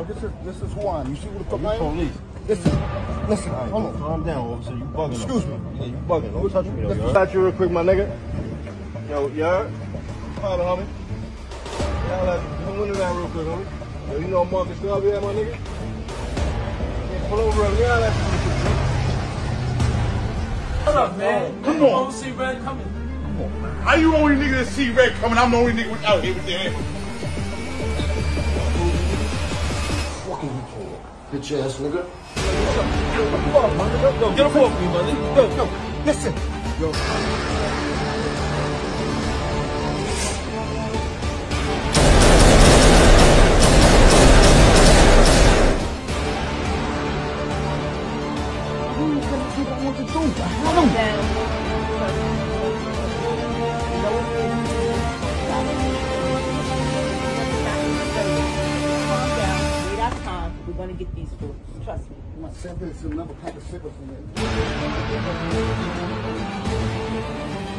This is who I am. You see what the fuck I am? Police. Listen, Right, hold on. calm down, officer. You bugging. Excuse me. Yeah, you bugging. Don't touch me, though, yo. Got you real quick, my nigga. Yo, yeah? Holla, homie. Yeah, come window down real quick, homie. Yo, you know Marcus Garvey, yeah, my nigga? Yeah, pull over and yeah, that's real quick, bro. What up, man? Come You on. don't see red coming. Come on, man. How you the only nigga that see red coming? I'm the only nigga out here with the air. Fucking you for? Bitch ass nigga. Yo, get up off me, my nigga. Yo, listen. Yo. Calm down. Calm down. Wait our time. We're gonna get these fools. Trust me. My 7 is another pack of cigarettes in there.